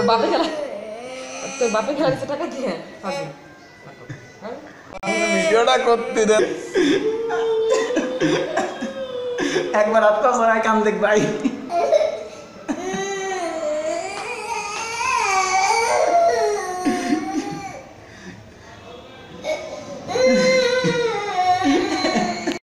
তোর বাপে খেলা দিচ্ছে টাকা দিয়ে ভিডিওটা করতে দেন একবার আপনার কাম দেখ ভাই